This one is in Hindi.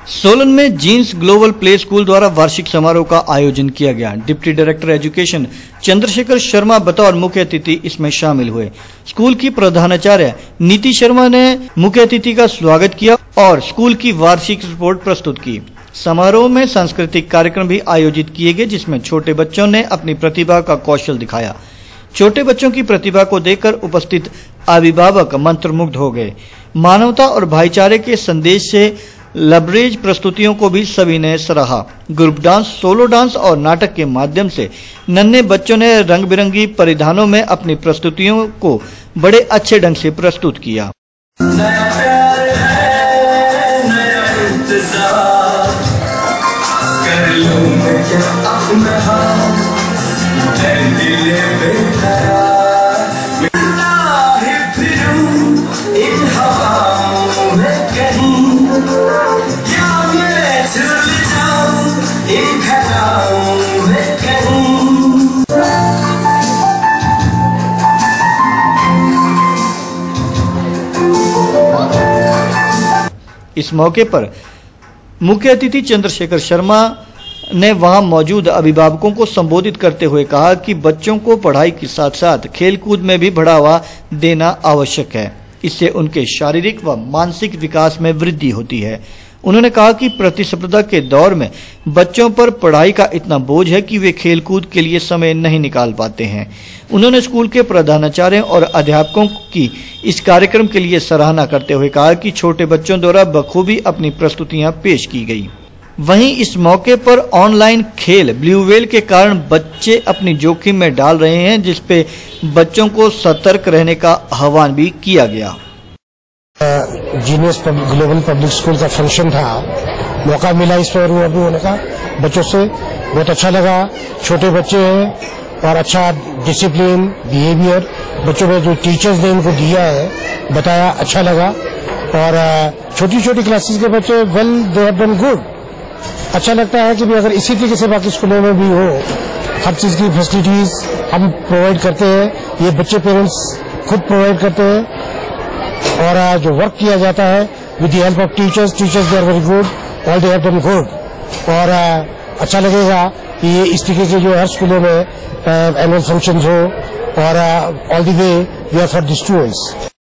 सोलन में जीन्स ग्लोबल प्ले स्कूल द्वारा वार्षिक समारोह का आयोजन किया गया। Deputy director education Chandrashekhar Sharma बतौर मुख्य अतिथि इसमें शामिल हुए। स्कूल की प्रधानाचार्य नीति शर्मा ने मुख्य अतिथि का स्वागत किया और स्कूल की वार्षिक रिपोर्ट प्रस्तुत की। समारोह में सांस्कृतिक कार्यक्रम भी आयोजित किए गए, जिसमें छोटे बच्चों ने अपनी प्रतिभा का कौशल दिखाया। छोटे बच्चों की प्रतिभा को देखकर उपस्थित अभिभावक मंत्रमुग्ध हो गए। मानवता और भाईचारे के संदेश से लबरेज प्रस्तुतियों को भी सभी ने सराहा। ग्रुप डांस, सोलो डांस और नाटक के माध्यम से नन्हे बच्चों ने रंग बिरंगी परिधानों में अपनी प्रस्तुतियों को बड़े अच्छे ढंग से प्रस्तुत किया। इस मौके पर मुख्य अतिथि चंद्रशेखर शर्मा ने वहां मौजूद अभिभावकों को संबोधित करते हुए कहा कि बच्चों को पढ़ाई के साथ साथ खेलकूद में भी बढ़ावा देना आवश्यक है। इससे उनके शारीरिक व मानसिक विकास में वृद्धि होती है। उन्होंने कहा कि प्रतिस्पर्धा के दौर में बच्चों पर पढ़ाई का इतना बोझ है कि वे खेलकूद के लिए समय नहीं निकाल पाते हैं। उन्होंने स्कूल के प्रधानाचार्य और अध्यापकों की इस कार्यक्रम के लिए सराहना करते हुए कहा कि छोटे बच्चों द्वारा बखूबी अपनी प्रस्तुतियां पेश की गई। वहीं इस मौके पर ऑनलाइन खेल ब्लू व्हेल के कारण बच्चे अपनी जोखिम में डाल रहे हैं, जिसपे बच्चों को सतर्क रहने का आह्वान भी किया गया। जीनियस ग्लोबल पब्लिक स्कूल का फंक्शन था, मौका मिला इस पर रूबरू होने का बच्चों से, बहुत अच्छा लगा। छोटे बच्चे हैं और अच्छा डिसिप्लिन बिहेवियर बच्चों में जो टीचर्स ने उनको दिया है बताया, अच्छा लगा। और छोटी छोटी क्लासेस के बच्चे well they have done good. अच्छा लगता है कि भी अगर इसी तरीके से बाकी स्कूलों में भी हो, हर चीज की फैसिलिटीज हम प्रोवाइड करते हैं, ये बच्चे पेरेंट्स खुद प्रोवाइड करते हैं। और जो वर्क किया जाता है with the help of teachers they are very good, all they have done good. और अच्छा लगेगा कि ये इस तरीके के जो हर स्कूलों में एनुअल फंक्शंस हो और all the way we are for the students.